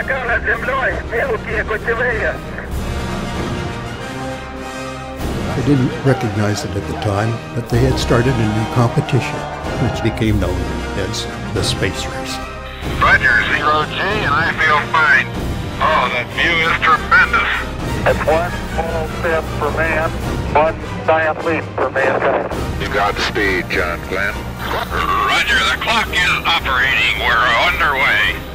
облака над землей, мелкие кучевые. I didn't recognize it at the time, but they had started a new competition, which became known as the space race. Roger, 0G, and I feel fine. Oh, that view is tremendous. It's one small step for man, one giant leap for mankind. You got the speed, John Glenn. Roger, the clock is operating. We're underway.